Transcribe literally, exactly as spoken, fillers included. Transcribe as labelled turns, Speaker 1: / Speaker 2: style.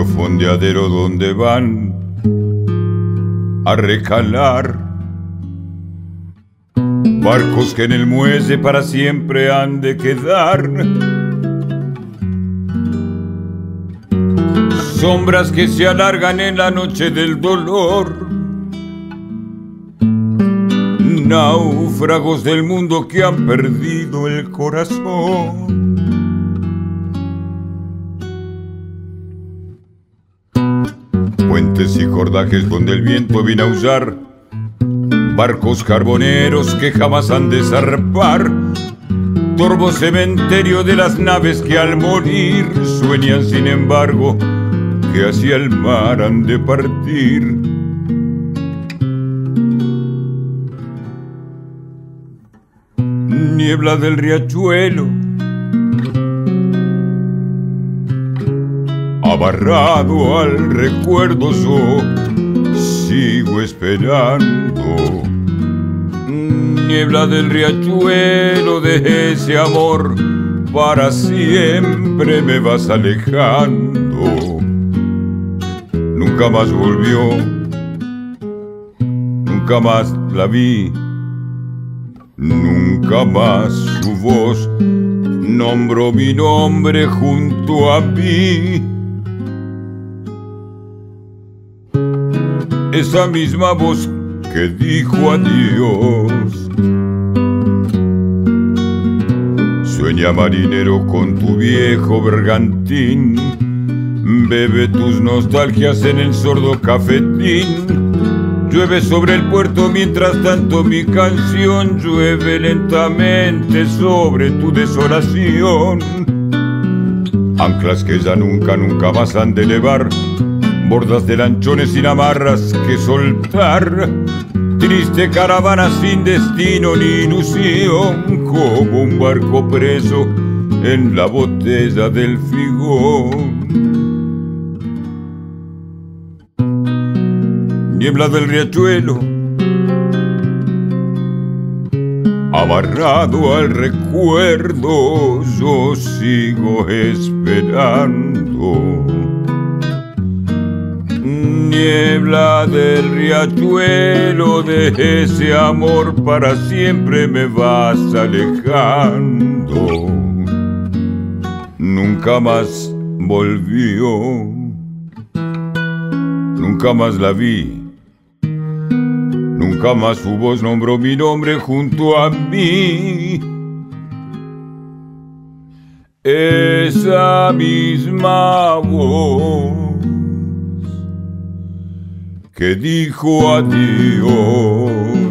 Speaker 1: fondeadero donde van a recalar barcos que en el muelle para siempre han de quedar, sombras que se alargan en la noche del dolor, náufragos del mundo que han perdido el corazón. Puentes y cordajes donde el viento viene a aullar, barcos carboneros que jamás han de zarpar, torvo cementerio de las naves que al morir sueñan sin embargo que hacia el mar han de partir. Niebla del riachuelo, abarrado al recuerdo, yo sigo esperando. Niebla del riachuelo, de ese amor para siempre me vas alejando. Nunca más volvió, nunca más la vi, nunca más su voz nombró mi nombre junto a mí. Esa misma voz que dijo adiós. Sueña marinero con tu viejo bergantín, bebe tus nostalgias en el sordo cafetín. Llueve sobre el puerto mientras tanto mi canción llueve lentamente sobre tu desolación. Anclas que ya nunca, nunca más han de elevar, bordas de lanchones sin amarras que soltar. Triste caravana sin destino ni ilusión, como un barco preso en la botella del figón. Niebla del riachuelo, amarrado al recuerdo, yo sigo esperando. Niebla del riachuelo, de ese amor para siempre me vas alejando. Nunca más volvió, nunca más la vi, nunca más su voz nombró mi nombre junto a mí. Esa misma voz que dijo adiós.